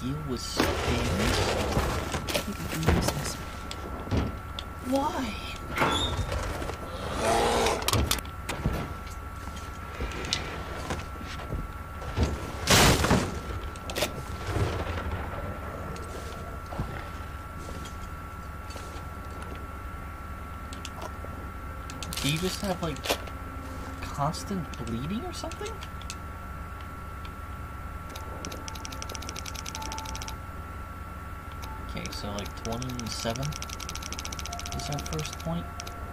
heal with stairs? I think I can use this. Why? Do you just have, like, constant bleeding or something? Okay, so, like, 27 is our first point.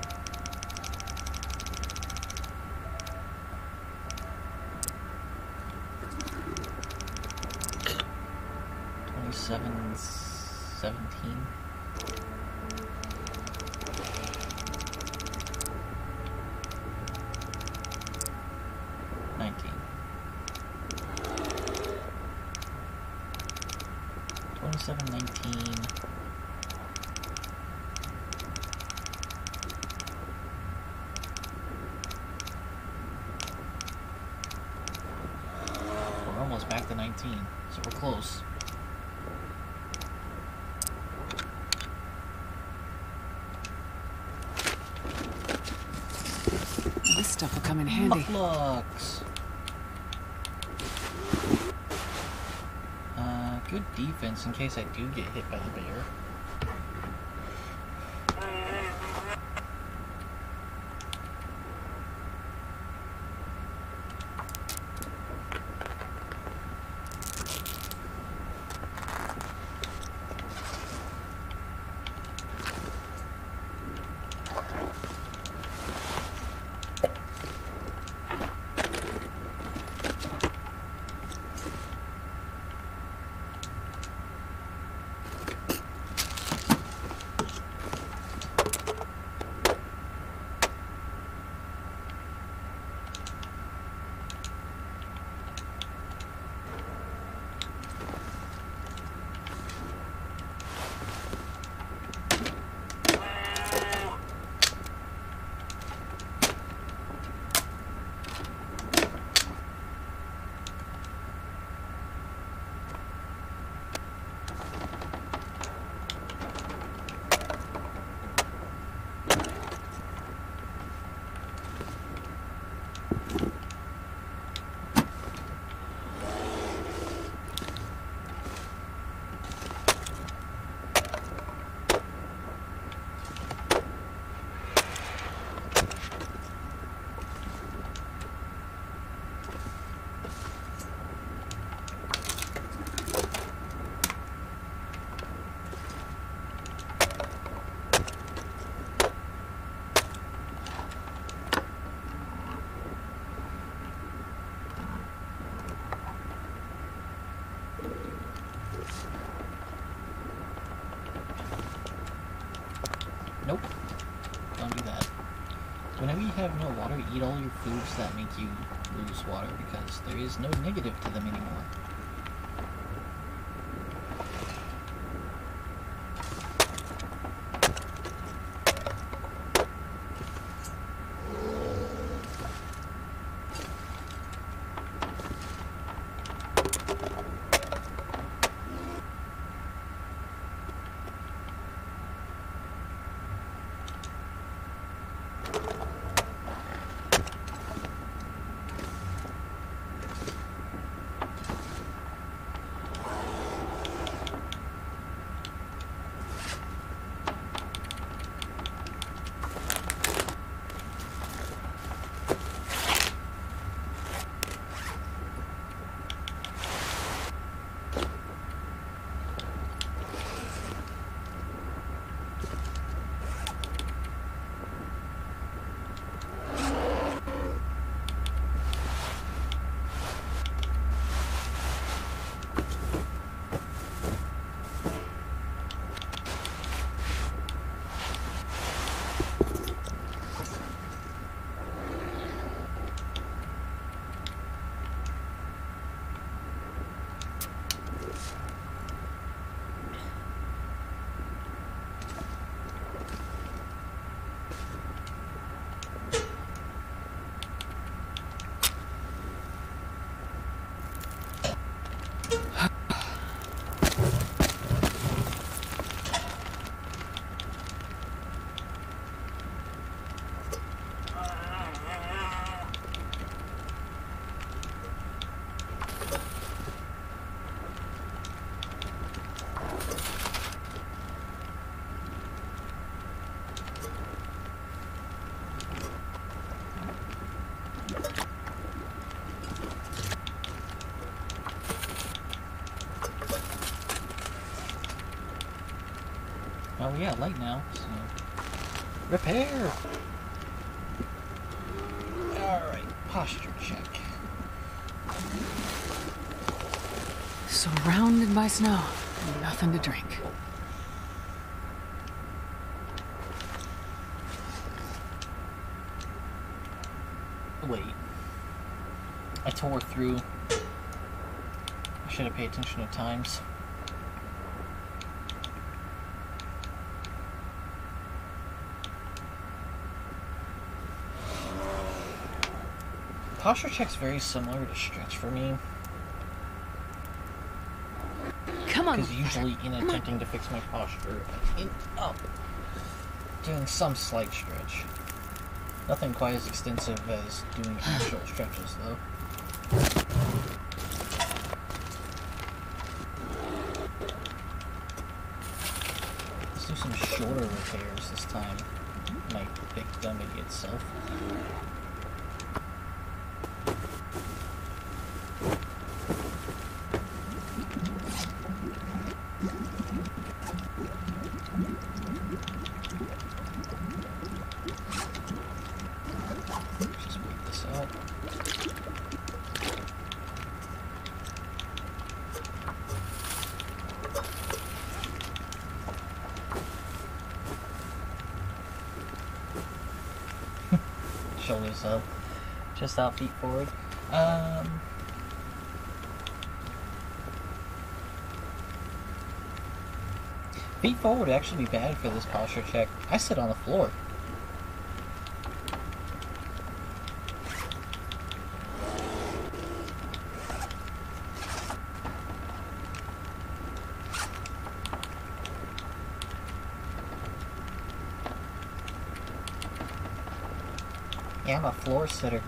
Seven, 17. We're almost back to 19, so we're close. This stuff will come in handy. Mucklucks. Good defense in case I do get hit by the bear. Nope. Don't do that. Whenever you have no water, eat all your foods that make you lose water, because there is no negative to them anymore. Oh yeah, light now, so... Repair! Alright, posture check. Surrounded by snow. Nothing to drink. Wait. I tore through. I should have paid attention to times. Posture check's very similar to stretch for me. Come on. Because usually in attempting to fix my posture, I end up doing some slight stretch. Nothing quite as extensive as doing actual stretches, though. Let's do some shorter repairs this time. My big dumb idiot self. Just wait this out. Shoulders up. Just out, feet forward. Feet forward would actually be bad for this posture check. I sit on the floor. Yeah, I'm a floor sitter.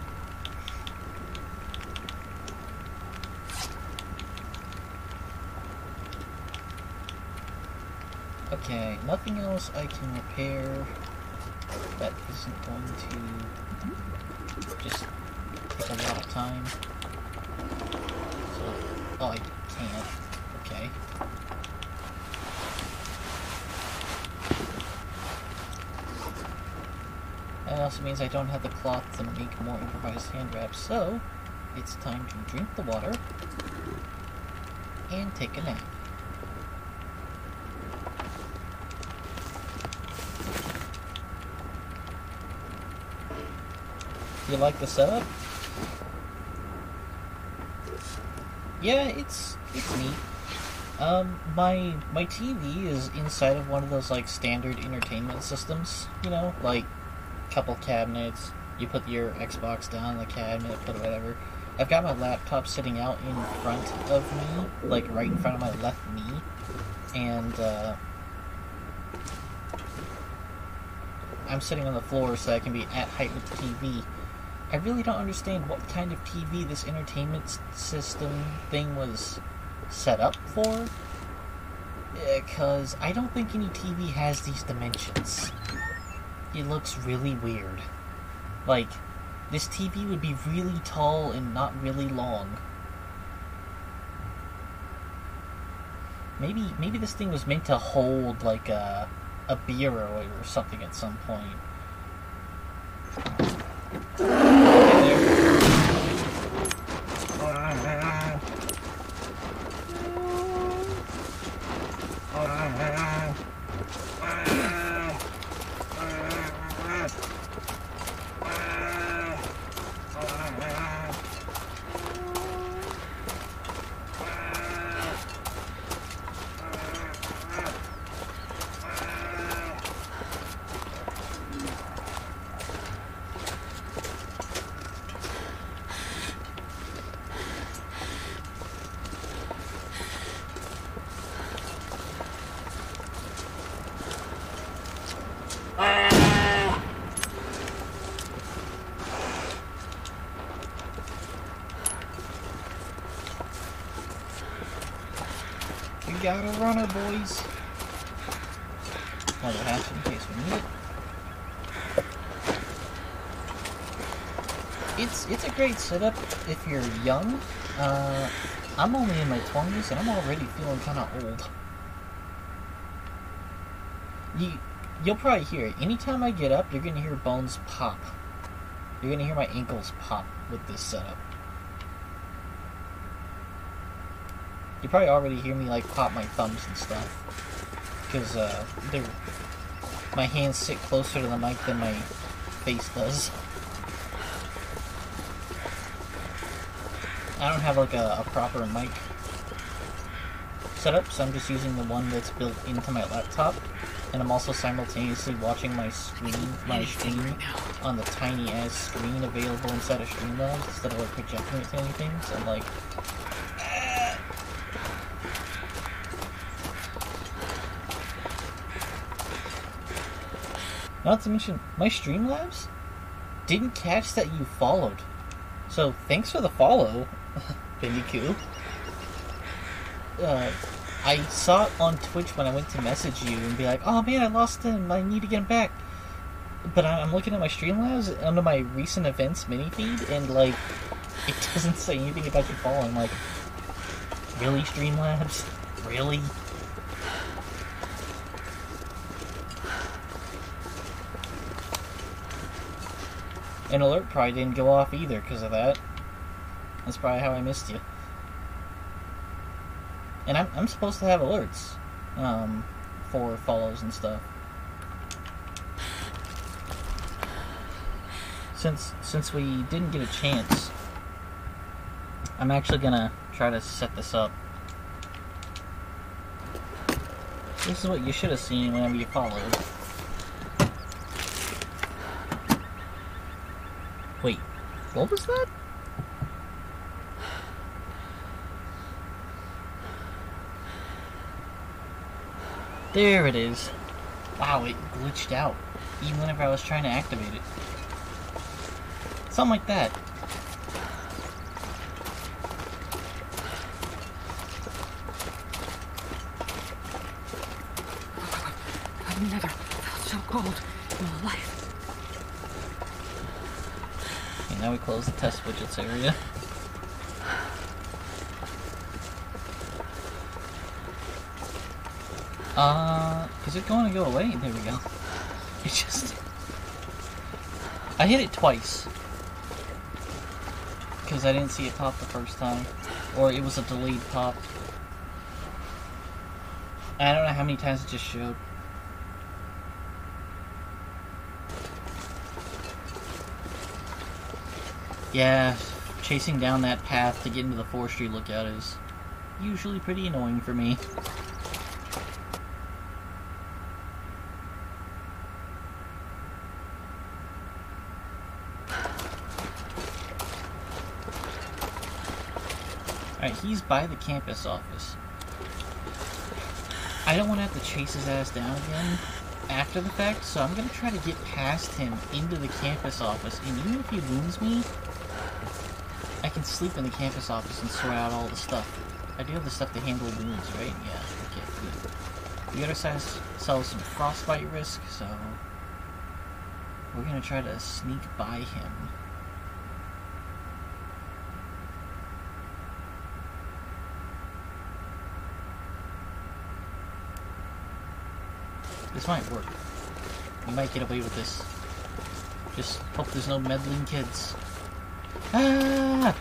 Okay, nothing else I can repair that isn't going to just take a lot of time. So, oh, I can't. Okay. That also means I don't have the cloth to make more improvised hand wraps, so it's time to drink the water and take a nap. You like the setup? Yeah, it's neat. My TV is inside of one of those like standard entertainment systems, you know, like couple cabinets. You put your Xbox down in the cabinet, put whatever. I've got my laptop sitting out in front of me, like right in front of my left knee, and I'm sitting on the floor so I can be at height with the TV. I really don't understand what kind of TV this entertainment system thing was set up for, because I don't think any TV has these dimensions. It looks really weird. Like, this TV would be really tall and not really long. Maybe this thing was meant to hold, like, a beer or something at some point. We got a runner, boys. Another hatch in case we need it. It's a great setup if you're young. I'm only in my 20s and I'm already feeling kind of old. You'll probably hear it. Anytime I get up, you're gonna hear bones pop. You're gonna hear my ankles pop with this setup. You probably already hear me like pop my thumbs and stuff, because my hands sit closer to the mic than my face does. I don't have like a proper mic setup, so I'm just using the one that's built into my laptop, and I'm also simultaneously watching my stream on the tiny ass screen available inside of Streamlabs instead of like projecting it to anything. So I'm like, not to mention, my Streamlabs didn't catch that you followed. So thanks for the follow, Bendiku. I saw it on Twitch when I went to message you and be like, oh man, I lost him, I need to get him back. But I'm looking at my Streamlabs under my recent events mini feed, and like, it doesn't say anything about you following. Like, really, Streamlabs? Really? An alert probably didn't go off either because of that. That's probably how I missed you. And I'm supposed to have alerts for follows and stuff. Since we didn't get a chance, I'm actually gonna try to set this up. This is what you should have seen whenever you followed. Wait, what was that? There it is. Wow, it glitched out, even whenever I was trying to activate it. Something like that. I've never felt so cold in my life. Okay, now we close the test widgets area. Is it going to go away? There we go. It just... I hit it twice. Because I didn't see it pop the first time. Or it was a delayed pop. I don't know how many times it just showed. Yeah, chasing down that path to get into the forestry lookout is usually pretty annoying for me. Alright, he's by the campus office. I don't want to have to chase his ass down again after the fact, so I'm going to try to get past him into the campus office, and even if he wounds me, I can sleep in the campus office and sort out all the stuff. I do have the stuff to handle wounds, right? Yeah, okay, good. We gotta sell some frostbite risk, so we're going to try to sneak by him. This might work. We might get away with this. Just hope there's no meddling kids. Ah!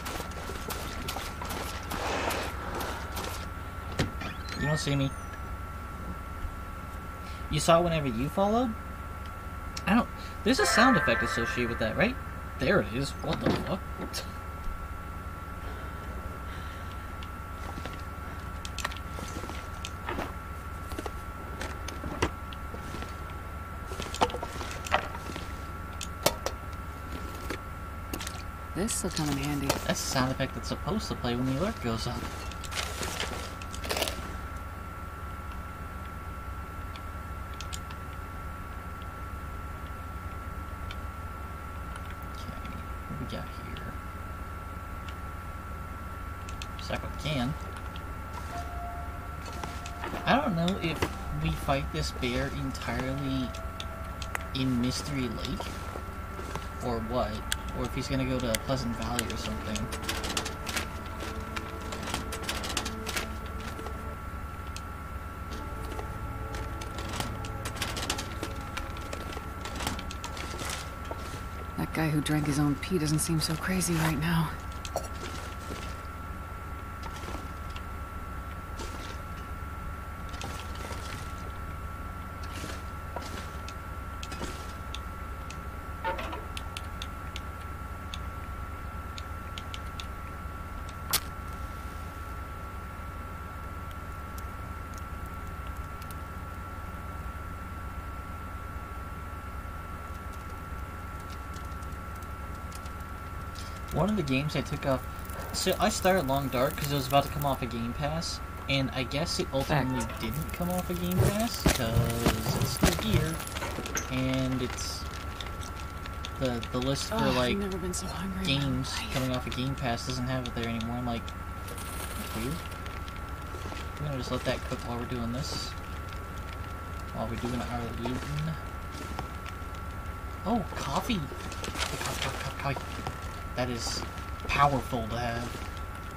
You don't see me. You saw whenever you followed? I don't... There's a sound effect associated with that, right? There it is. What the fuck? This'll come in handy. That's the sound effect that's supposed to play when the alert goes up. Okay, what we got here? Sack what we can. I don't know if we fight this bear entirely in Mystery Lake or what. Or if he's gonna go to Pleasant Valley or something. Guy who drank his own pee doesn't seem so crazy right now. One of the games I took off... So I started Long Dark because it was about to come off a Game Pass. And I guess it ultimately didn't come off a Game Pass because it's still here. And it's... The list for, like, I've never been so hungry games coming off a Game Pass doesn't have it there anymore. I'm like, weird. We're gonna just let that cook while we're doing this. While we're doing our looting. Oh, coffee! Coffee. That is powerful to have.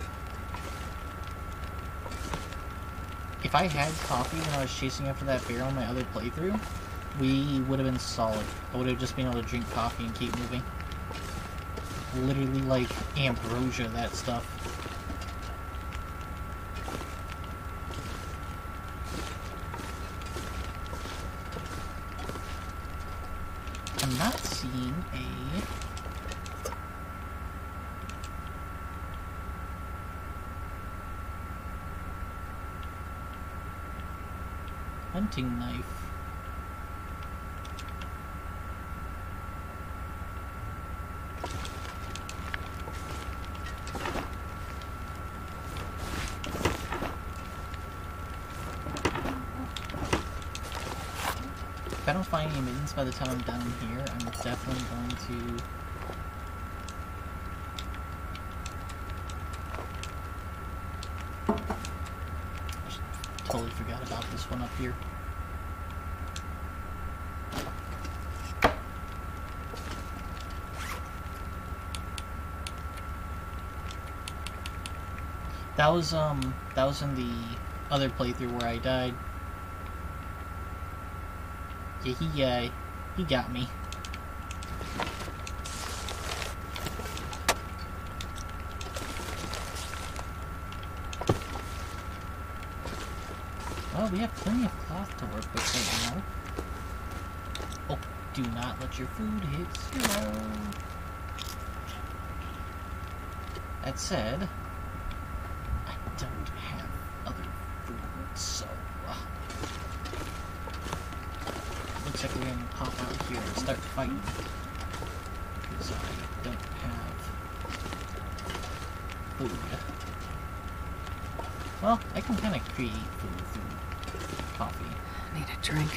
If I had coffee when I was chasing after that bear on my other playthrough, we would have been solid. I would have just been able to drink coffee and keep moving. Literally like ambrosia, that stuff. I'm not seeing a... hunting knife. If I don't find any mittens by the time I'm done here, I'm definitely going to... Totally forgot about this one up here. That was in the other playthrough where I died. Yeah, he got me. Well, we have plenty of cloth to work with right now. Oh, do not let your food hit zero. That said, I don't have other food, so... looks like we're gonna pop out here and start fighting. Because I don't have food. Well, I can kind of create food through coffee. Need a drink.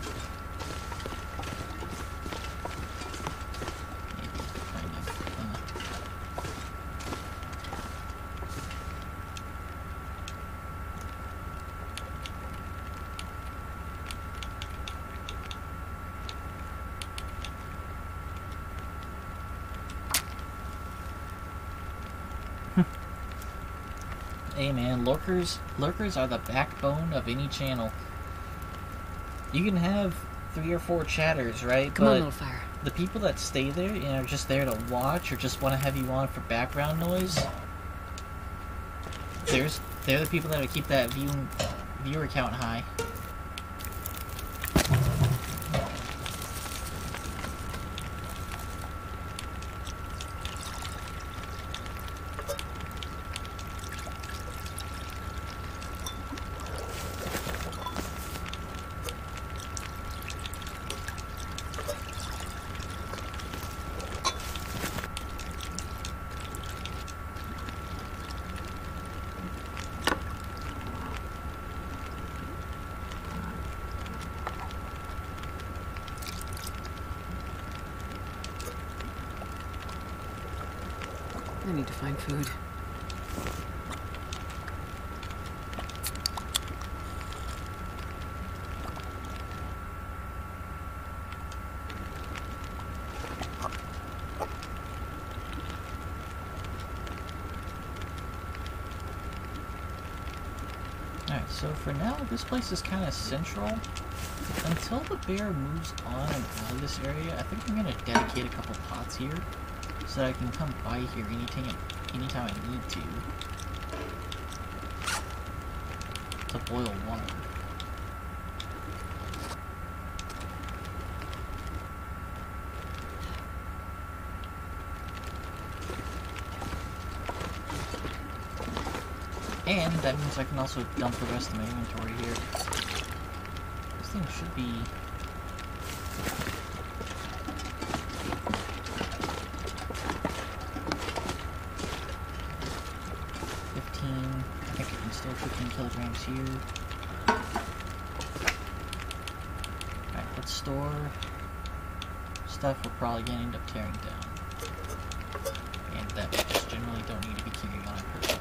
Maybe, kind of. Hey man, lurkers are the backbone of any channel. You can have 3 or 4 chatters, right? Come on, little fire. The people that stay there and are just there to watch or just want to have you on for background noise, they're the people that keep that viewer count high. I need to find food. Alright, So for now, this place is kind of central. Until the bear moves on and out of this area, I think I'm going to dedicate a couple pots here so that I can come by here anytime I need to boil water. And that means I can also dump the rest of my inventory here. This thing should be... I think I can store 15 kilograms here. Alright, let's store stuff we're probably going to end up tearing down. And that we just generally don't need to be carrying on a person.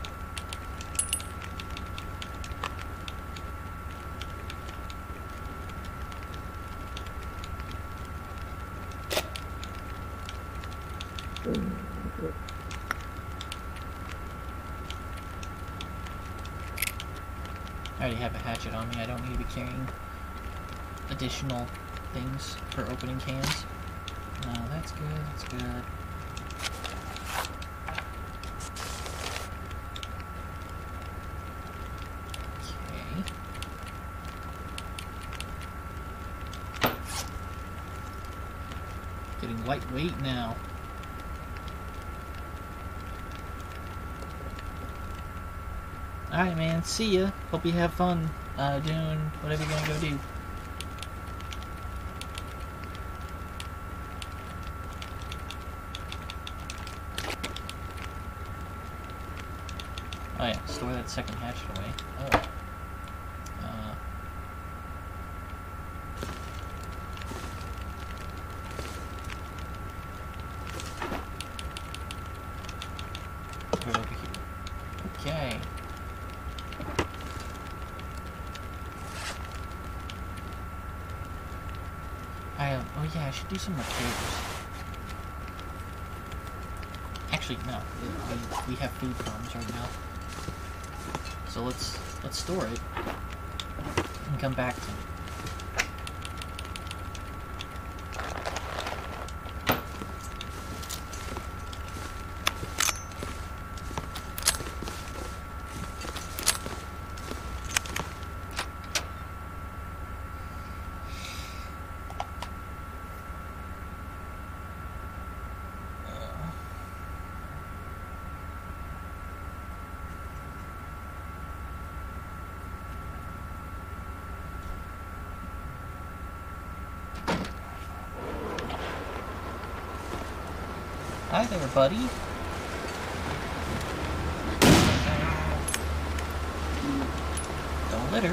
I already have a hatchet on me. I don't need to be carrying additional things for opening cans. No, that's good. That's good. Okay. Getting lightweight now. Alright, man. See ya. Hope you have fun doing whatever you're gonna go do. Oh yeah, store that second hatchet away. Oh. Right over here. Okay. Oh yeah, I should do some repairs. Actually, no. We have food farms right now. So let's store it and come back to it. Hi there, buddy. Don't litter.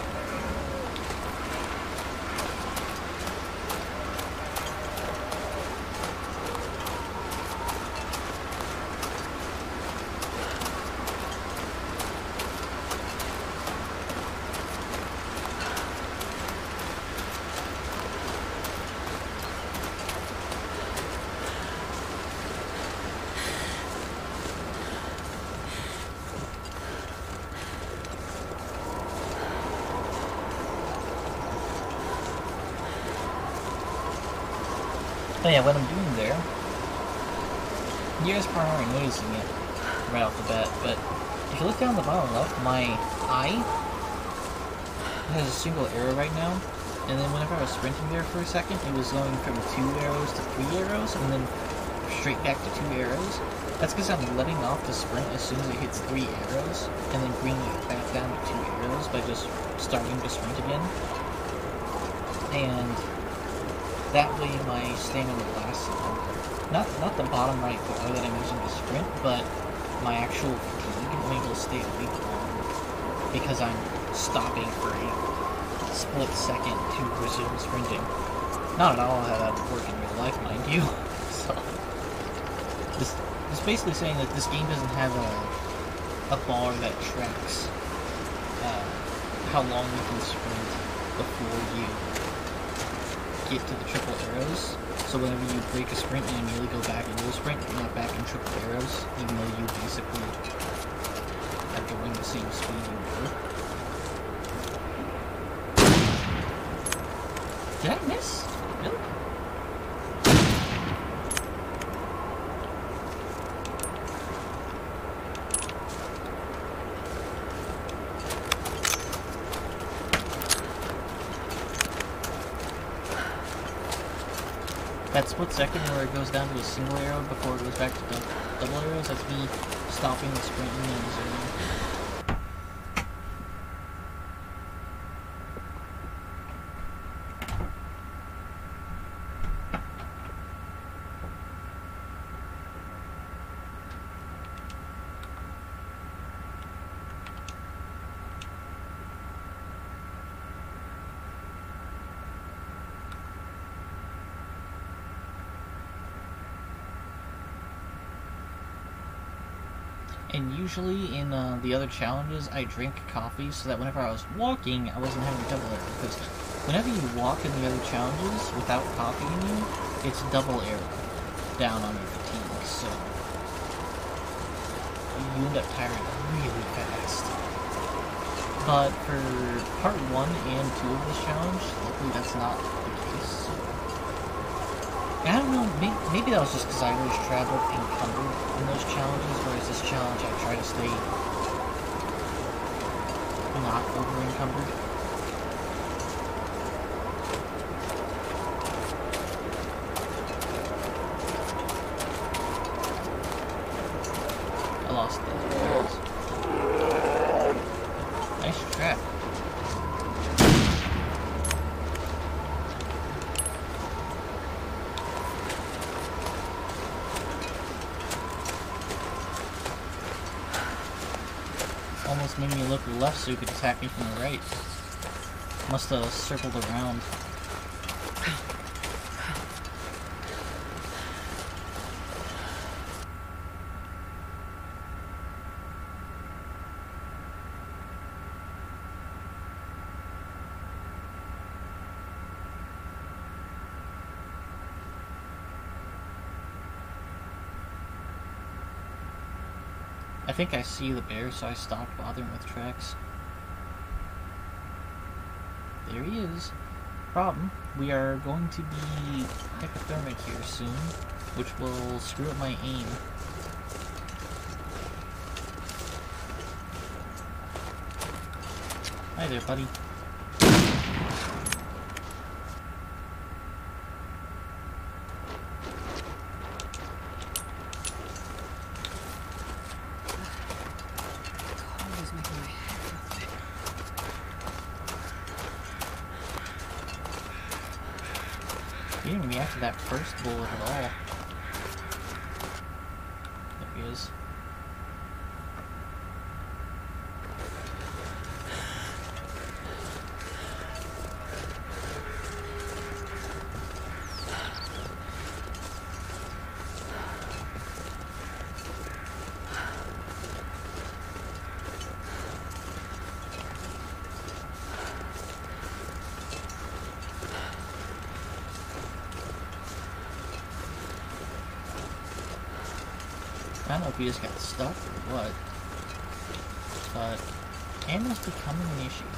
Oh yeah, what I'm doing there, you guys probably aren't noticing it right off the bat, but if you look down the bottom left, my eye has a single arrow right now, and then whenever I was sprinting there for a second, it was going from 2 arrows to 3 arrows, and then straight back to 2 arrows. That's because I'm letting off the sprint as soon as it hits 3 arrows, and then bringing it back down to 2 arrows by just starting to sprint again. And that way my stamina lasts longer. Not the bottom right bar that I'm using to sprint, but my actual fatigue. I'm able to stay awake longer because I'm stopping for a split second to resume sprinting. Not at all how that would work in real life, mind you. So this is basically saying that this game doesn't have a bar that tracks how long you can sprint before you get to the triple arrows. So whenever you break a sprint and immediately go back into a sprint, you're not back in triple arrows, even though you basically are going the same speed you were. Did I miss? Really? That split second where it goes down to a single arrow before it goes back to double arrows, that's me stopping the sprinting and zooming. And usually in the other challenges, I drink coffee so that whenever I was walking, I wasn't having double arrow. Because whenever you walk in the other challenges without coffee in you, it's double arrow down on your fatigue. So you end up tiring really fast. But for part 1 and 2 of this challenge, luckily that's not the case. So. I don't know, maybe that was just because I always traveled encumbered in those challenges, whereas this challenge I try to stay not over encumbered. I lost the nice trap. Almost made me look left so he could attack me from the right. Must have circled around. I think I see the bear, so I stopped bothering with tracks. There he is. Problem, we are going to be hypothermic here soon, which will screw up my aim. Hi there, buddy. He didn't react to that first bullet at all. There he is. I don't know if he just got stuck or what, but ammo's becoming an issue.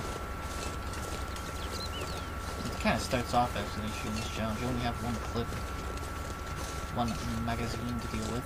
It kind of starts off as an issue in this challenge. You only have one clip, one magazine to deal with.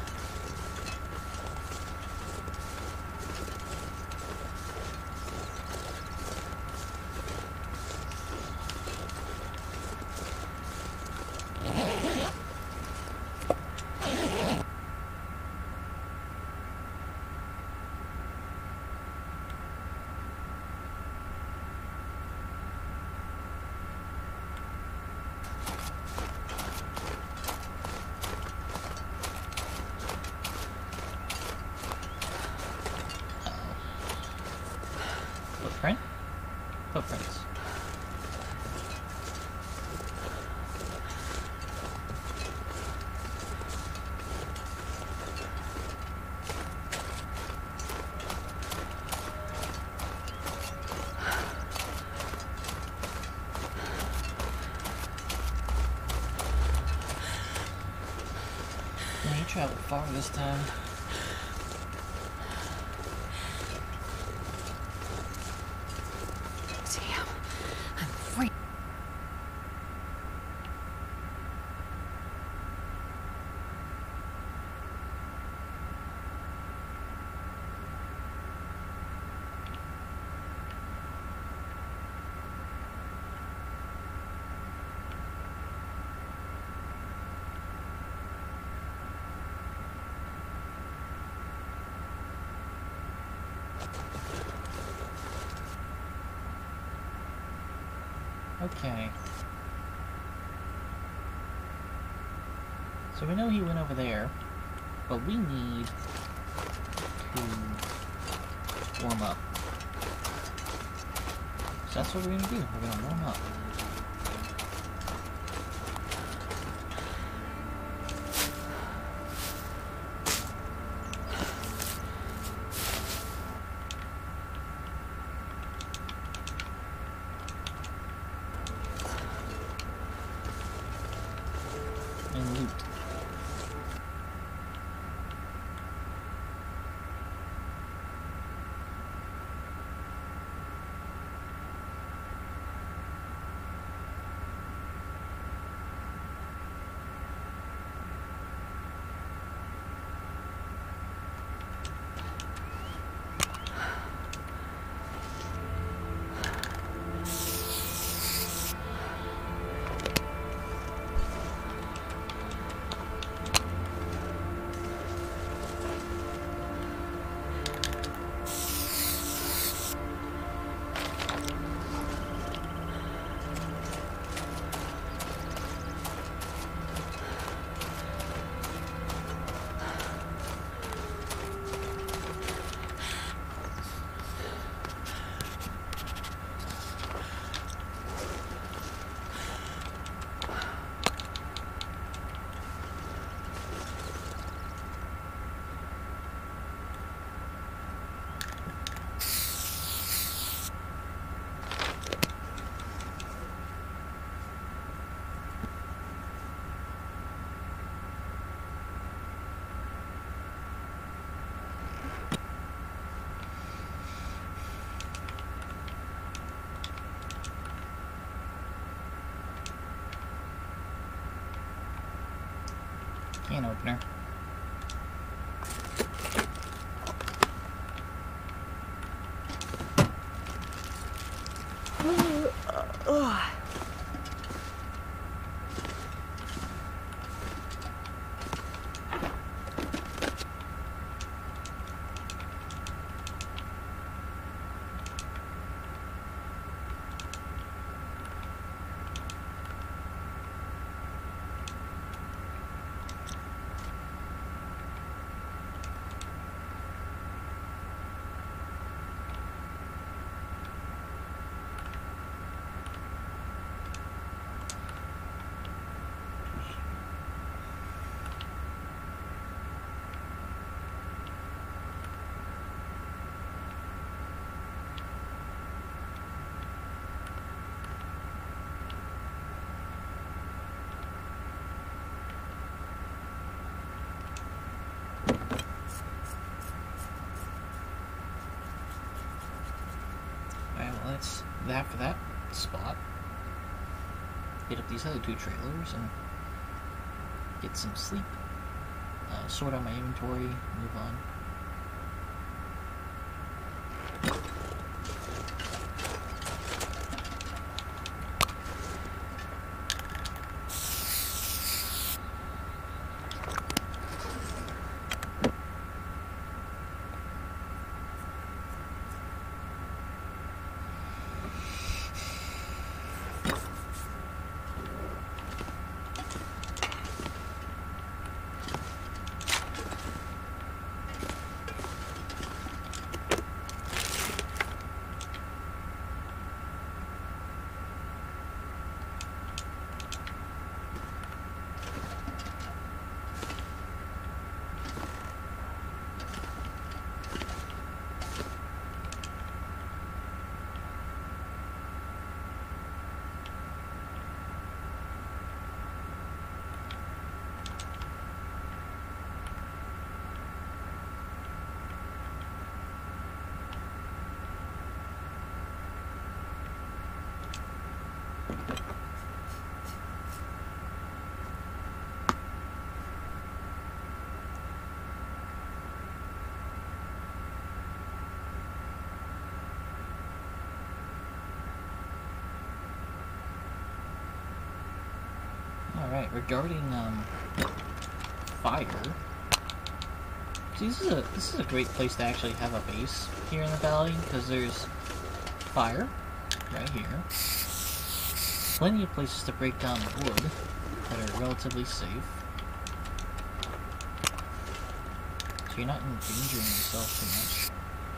Footprint? Footprints. Yeah, you traveled far this time. Damn, I'm free. Okay. So we know he went over there, but we need to warm up. So that's what we're gonna do. We're gonna warm up. And loot. Can opener. That's that for that spot. Hit up these other two trailers and get some sleep. Sort out my inventory, move on. Alright, regarding fire, See, this is a great place to actually have a base here in the valley, because there's fire right here. Plenty of places to break down wood that are relatively safe. So you're not endangering yourself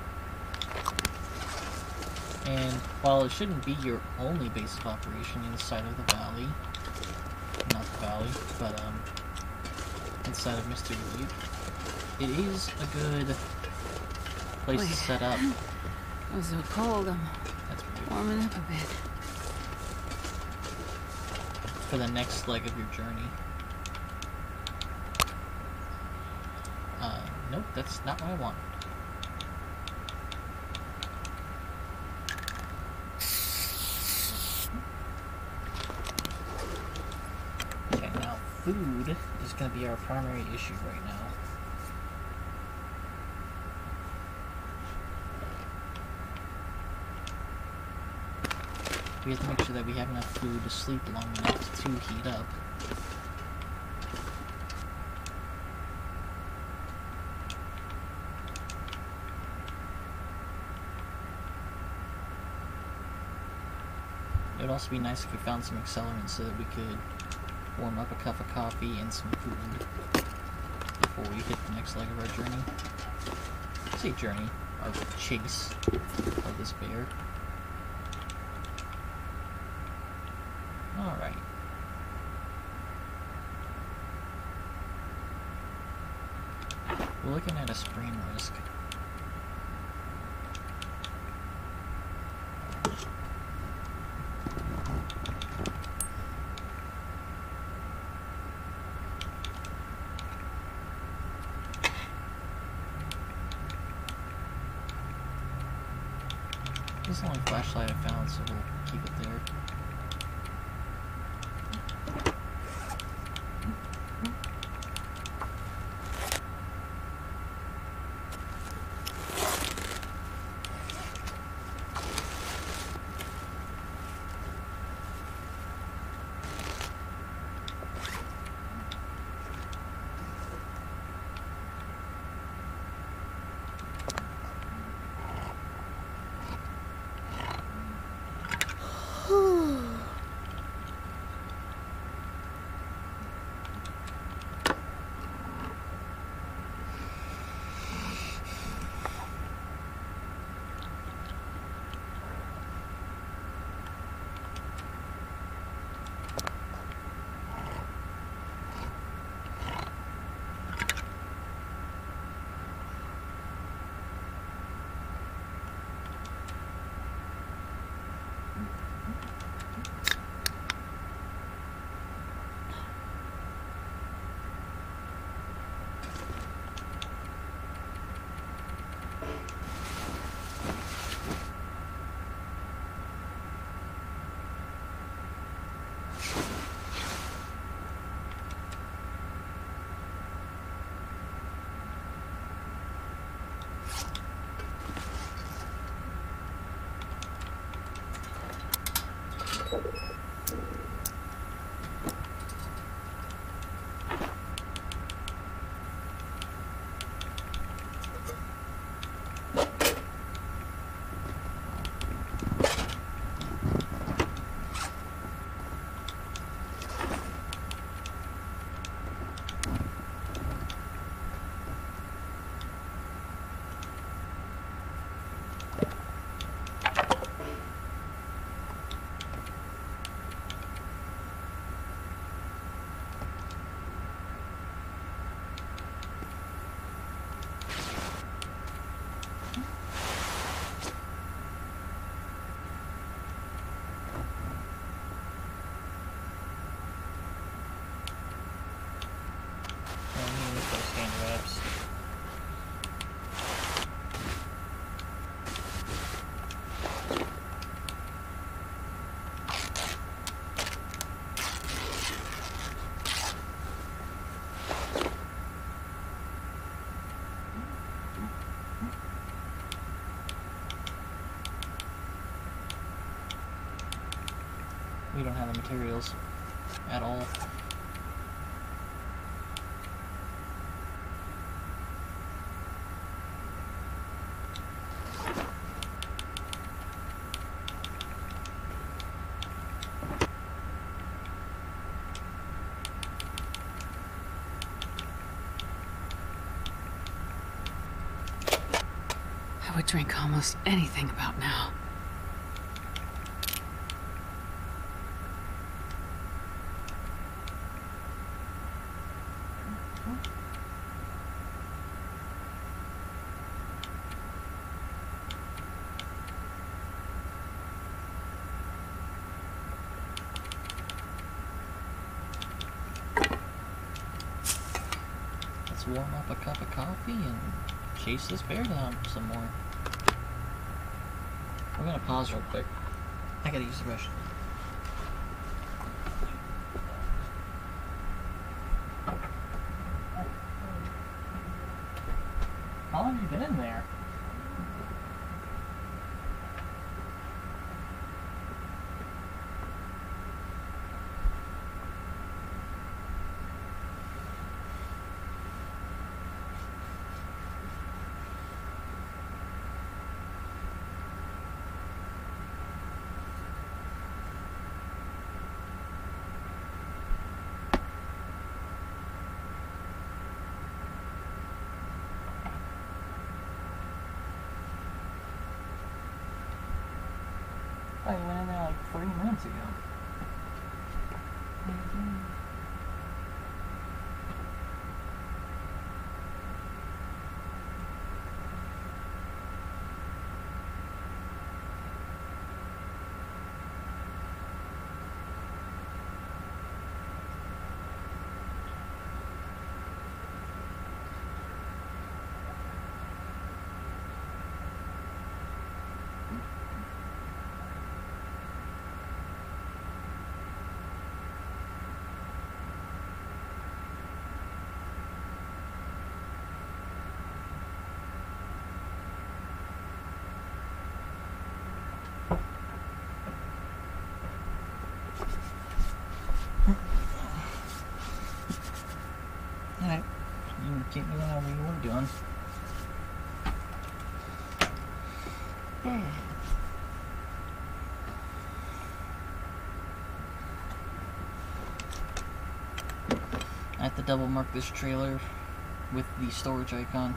too much. And while it shouldn't be your only base of operation inside of the valley, not the valley, but inside of Mystery Lake, it is a good place to set up. It was so cold. I'm warming up a bit. For the next leg of your journey. Nope, that's not what I want. Okay, now food is going to be our primary issue right now. We have to make sure that we have enough food to sleep long enough to heat up. It would also be nice if we found some accelerants so that we could warm up a cup of coffee and some food before we hit the next leg of our journey. I say journey, our chase of this bear. Alright. We're looking at a sprain risk. This is the only flashlight I found, so we'll keep it there. We don't have the materials at all. drink almost anything about now. Let's warm up a cup of coffee and chase this bear down some more. We're gonna pause real quick. I gotta use the restroom. How long have you been in there? Oh, you went in there like 30 minutes ago. Alright, you can keep doing whatever you were doing. I have to double mark this trailer with the storage icon.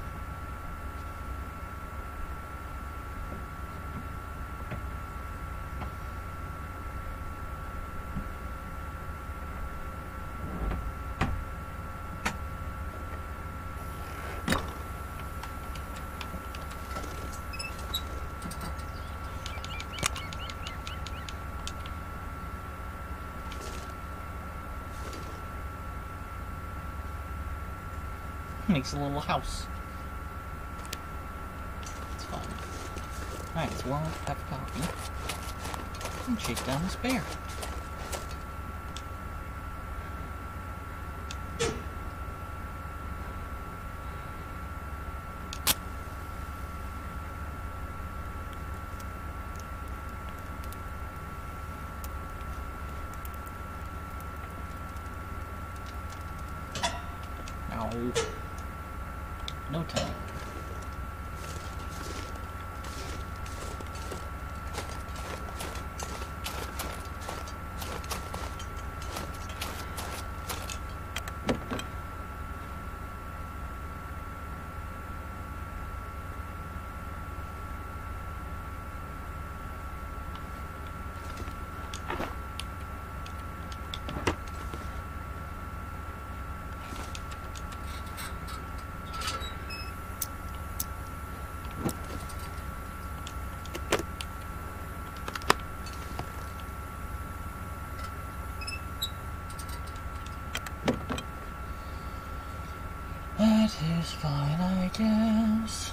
Makes a little house. It's fun. Alright, let's warm up a cup of coffee and chase down this bear. No. No time. That is fine, I guess.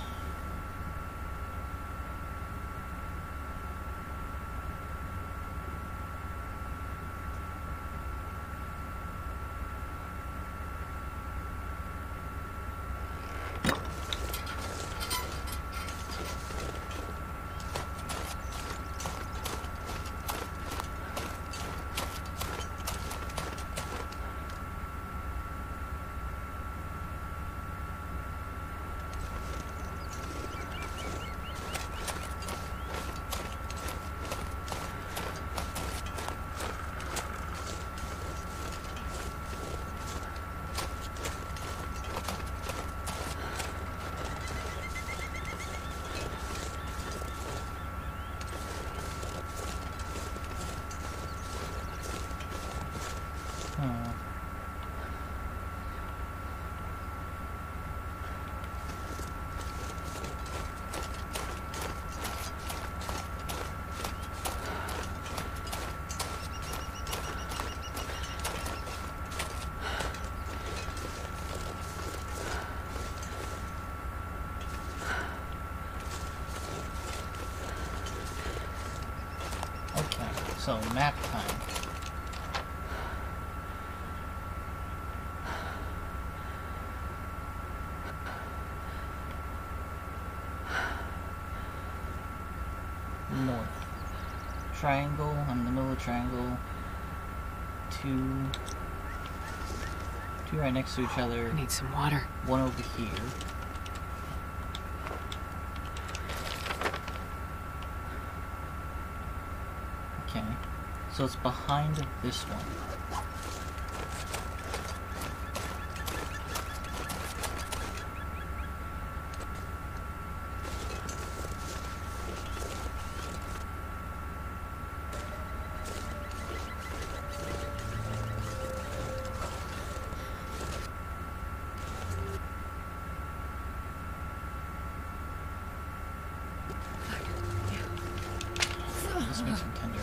So, map time. North. Triangle, I'm in the middle of the triangle. Two right next to each other. I need some water. One over here. Okay. So it's behind this one. This makes them tender.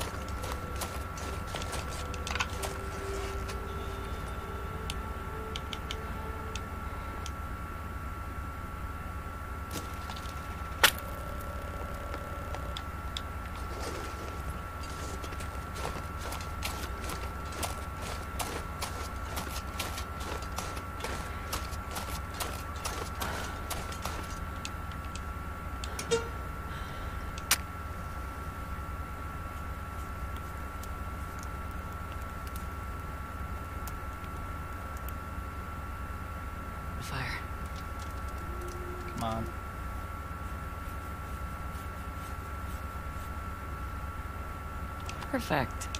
Fire. Come on. Perfect.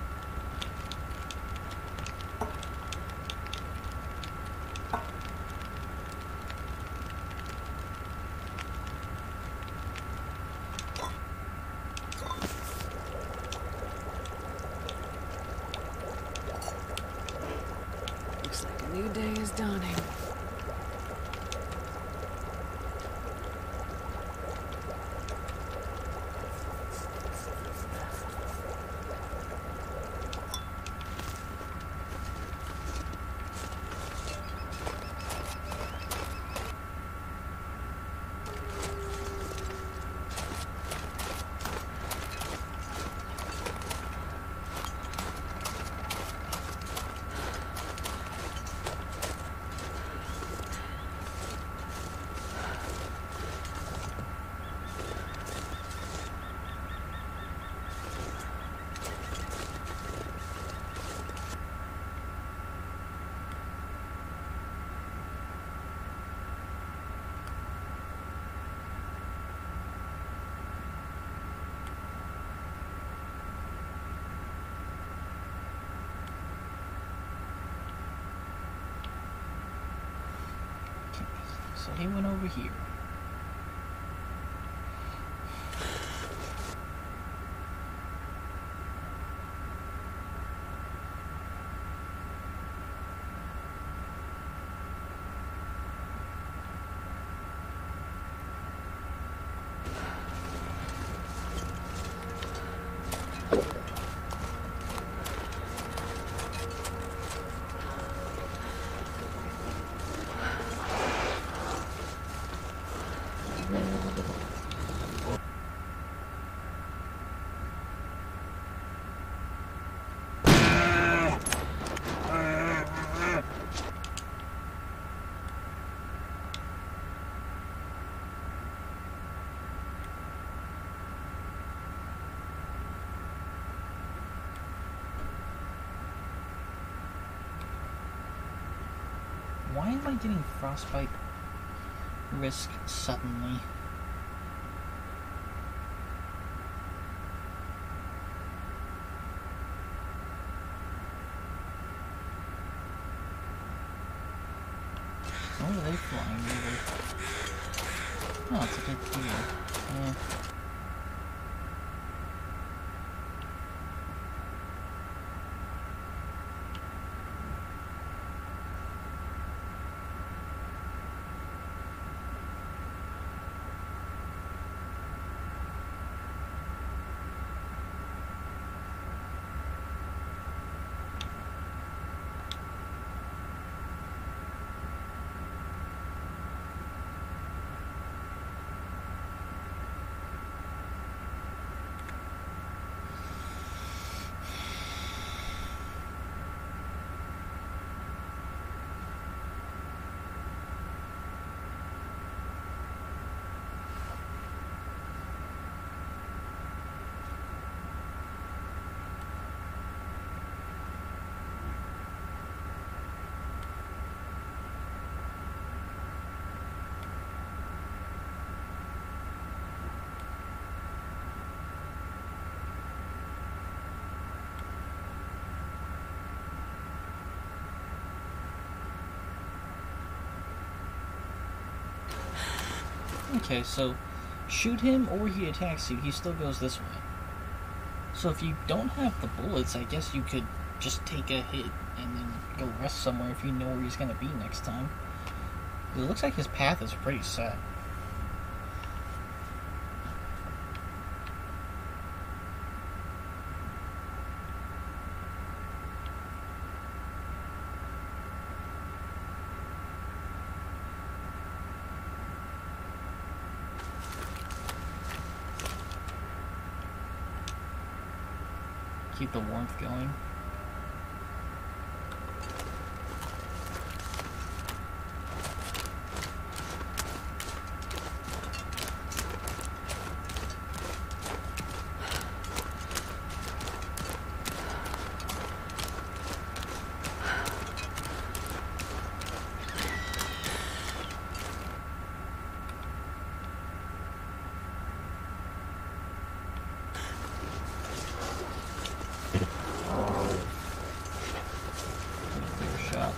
Looks like a new day is dawning. So he went over here. Why am I getting frostbite risk suddenly? Where are they flying over? Oh, it's a big deal. Yeah. Okay, so shoot him or he attacks you, he still goes this way. So if you don't have the bullets, I guess you could just take a hit and then go rest somewhere if you know where he's going to be next time. It looks like his path is pretty set. Keep the warmth going. Shot.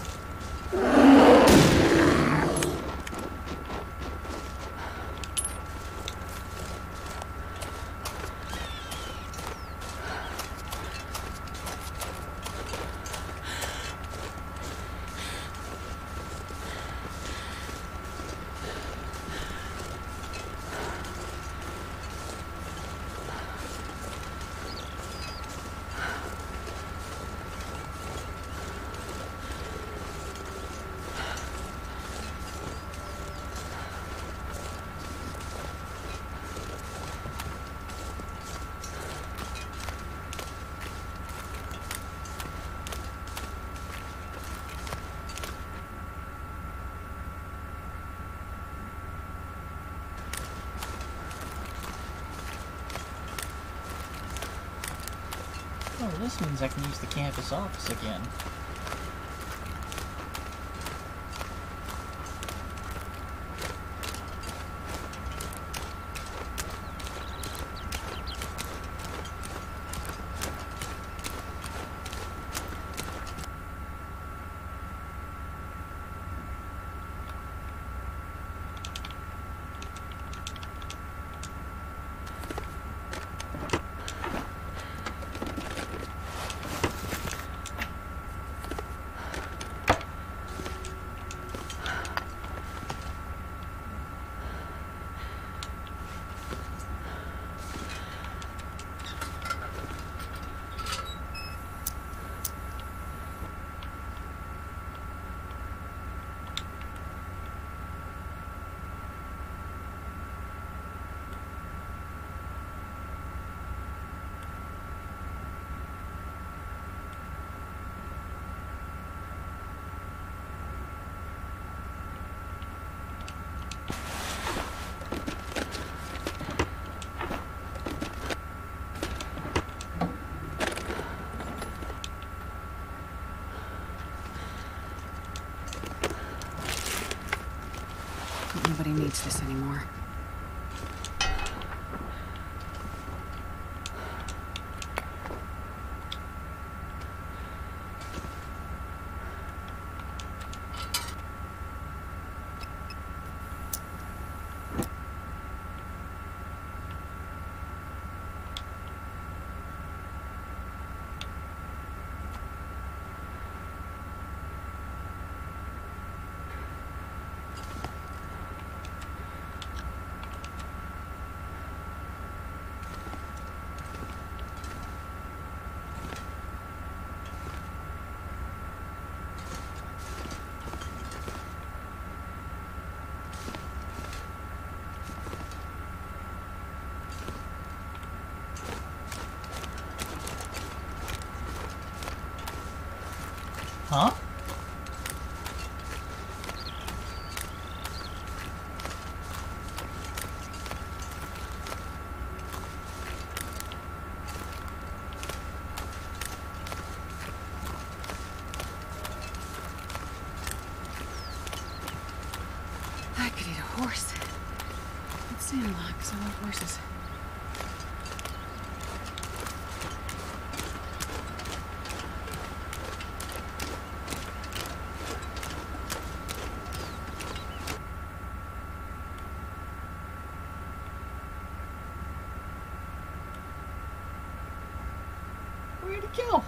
Oh, this means I can use the campus office again. Nobody needs this anymore. Huh? I could eat a horse. Let's see a lot, because I love horses. Where'd he go?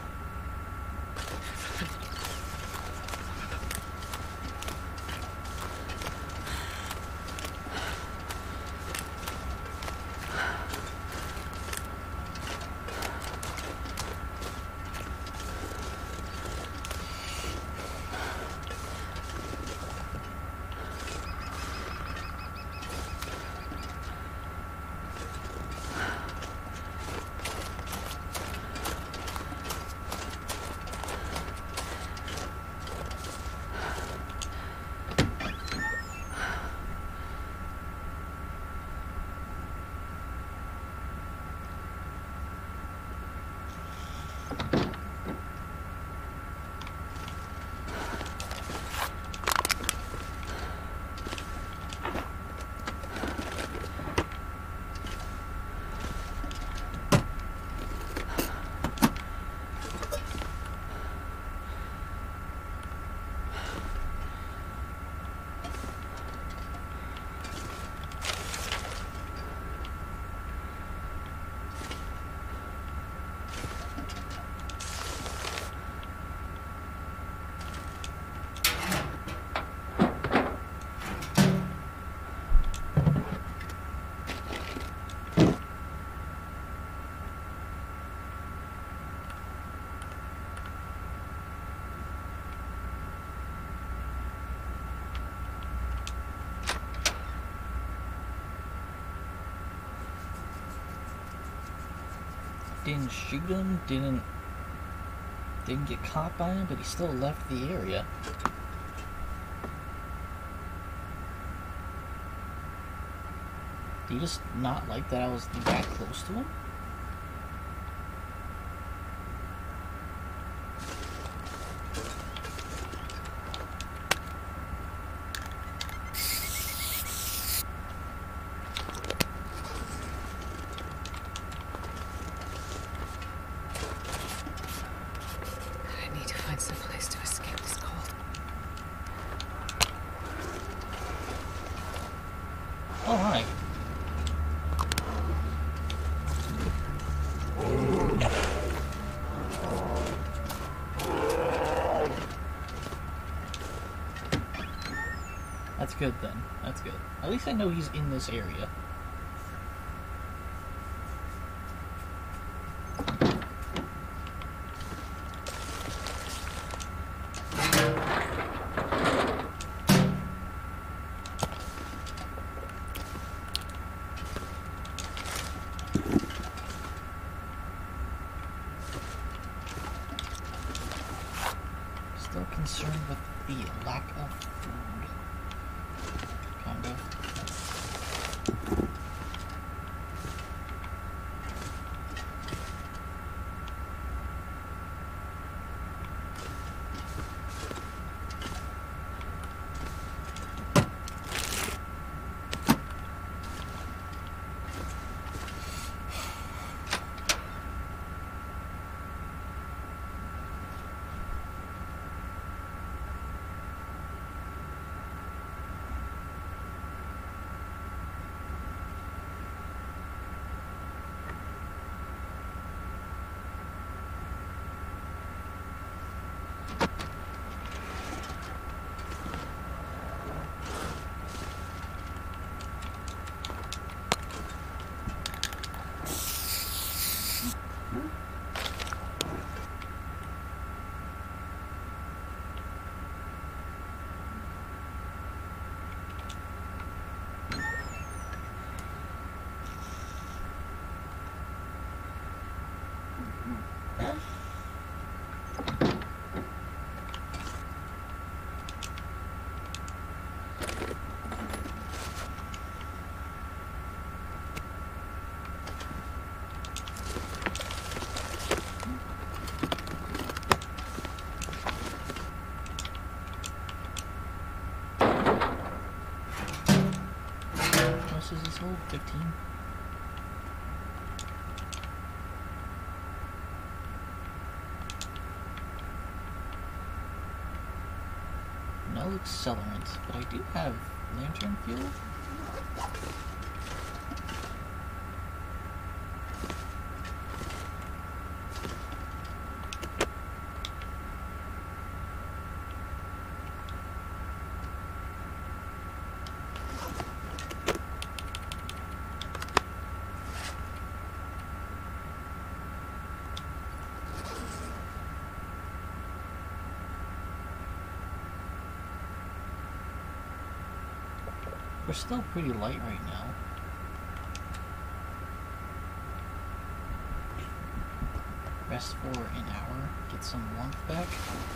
Didn't shoot him, didn't get caught by him, but he still left the area. Do you just not like that I was that close to him? I need to find some place to escape this cold. Oh, hi. That's good then. That's good. At least I know he's in this area. Still concerned with the lack of food. Kind of. How much is this hold? 15? No accelerant, but I do have lantern fuel. We're still pretty light right now. Rest for an hour. Get some warmth back.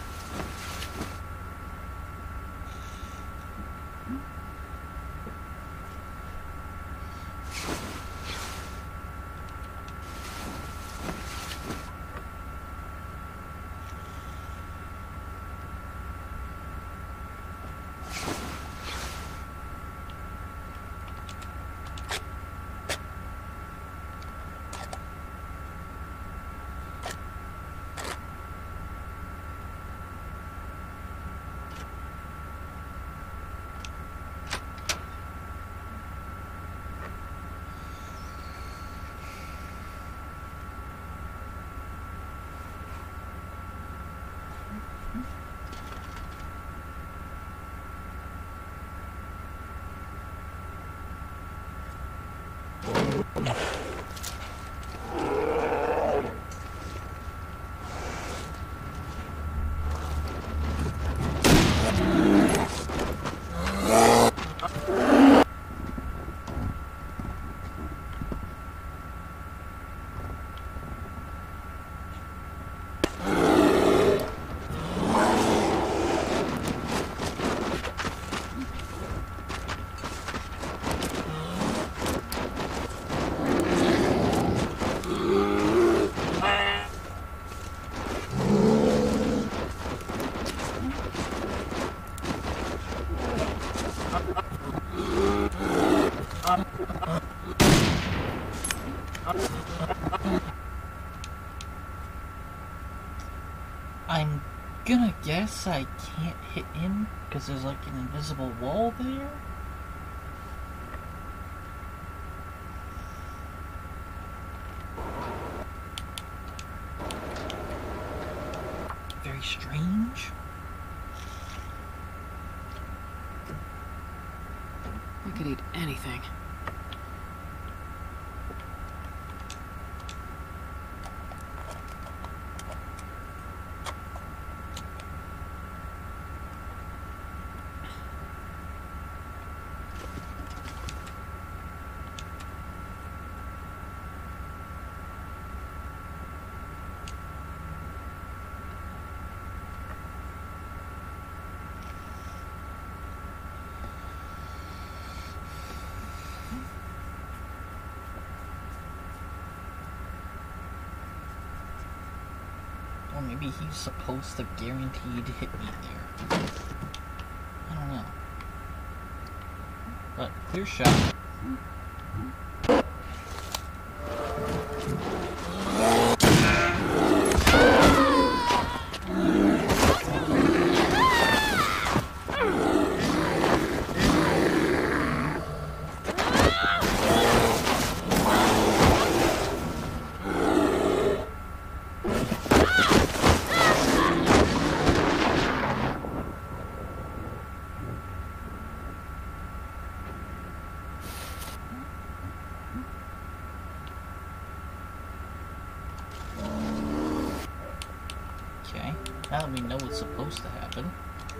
I'm gonna guess I can't hit him because there's like an invisible wall there. Very strange. I could eat anything. Or maybe he's supposed to guaranteed hit me there. I don't know. But clear shot. Okay, now that we know what's supposed to happen.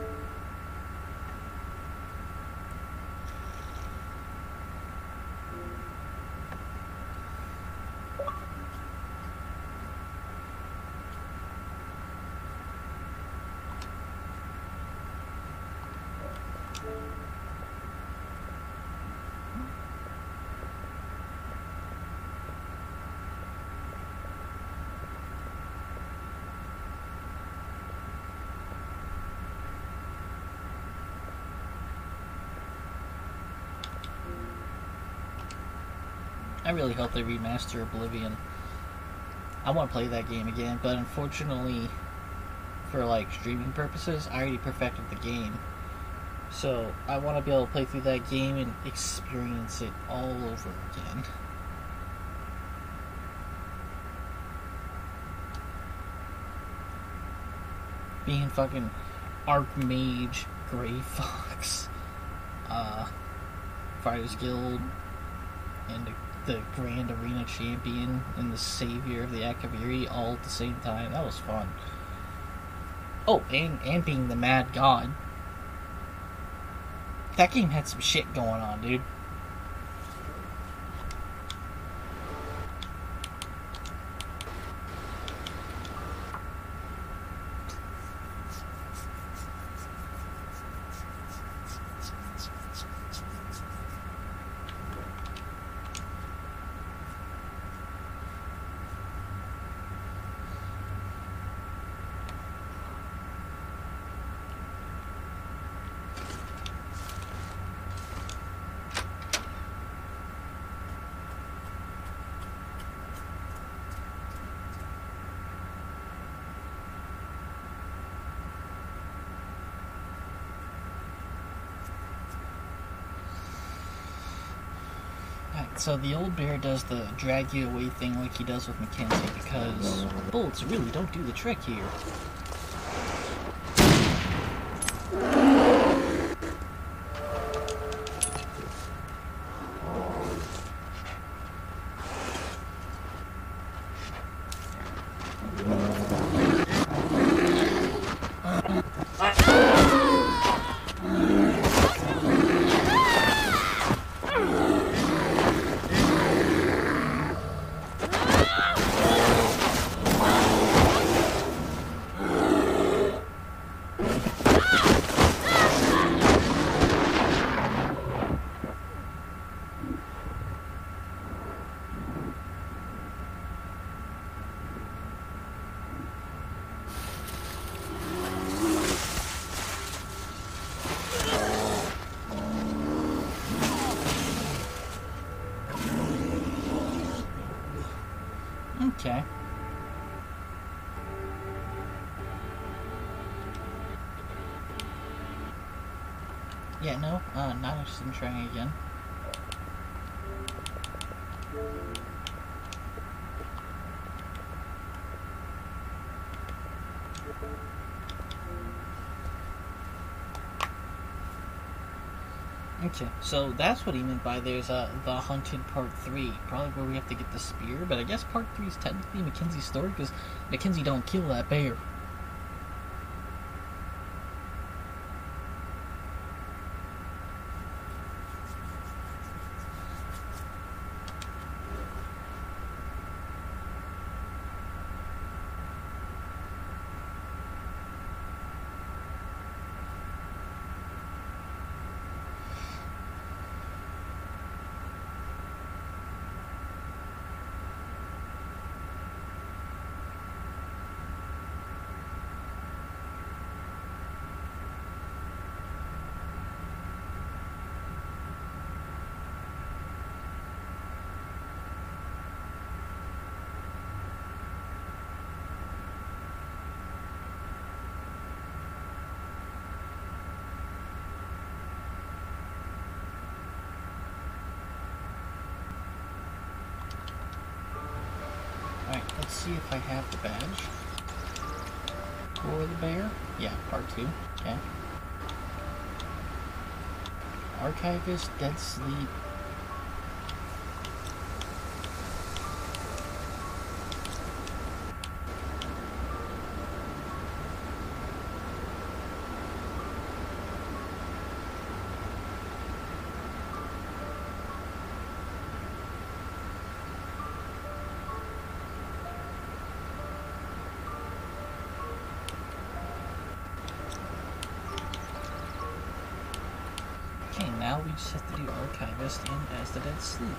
I really hope they remaster Oblivion. I want to play that game again, but unfortunately, for like streaming purposes, I already perfected the game. So I want to be able to play through that game and experience it all over again. Being fucking Archmage, Grey Fox, Fighters Guild, and the Grand Arena Champion and the Savior of the Akaviri all at the same time. That was fun. Oh, and being the Mad God. That game had some shit going on, dude. So the old bear does the drag you away thing like he does with Mackenzie because bullets really don't do the trick here. Okay. Yeah, no, not interested in trying again. Okay, so that's what he meant by there's the Hunted Part 3, probably where we have to get the spear, but I guess Part 3 is technically Mackenzie's story, because Mackenzie don't kill that bear. Alright, let's see if I have the badge for the bear. Yeah, Part 2. Okay. Archivist, Dead Sleep. Okay, now we just have to do Archivist and As the Dead Sleep.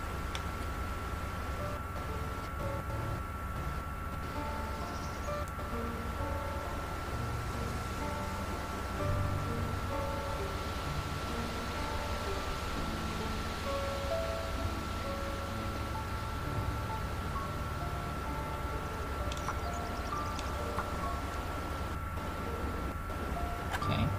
Okay.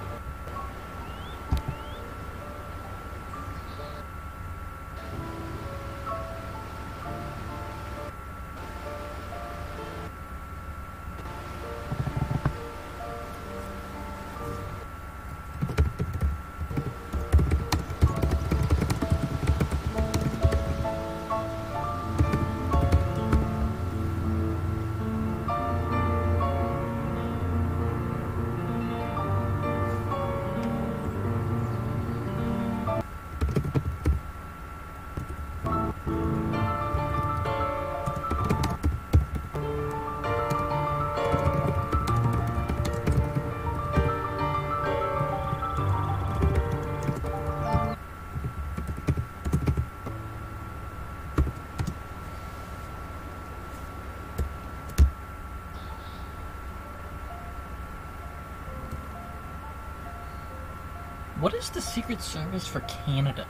What is the Secret Service for Canada?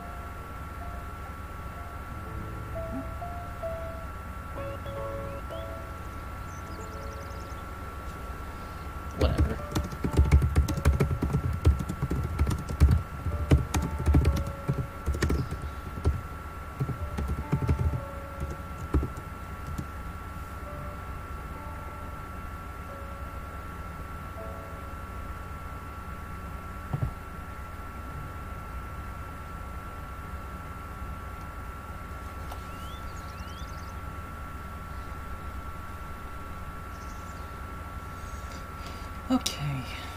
Whatever. Okay.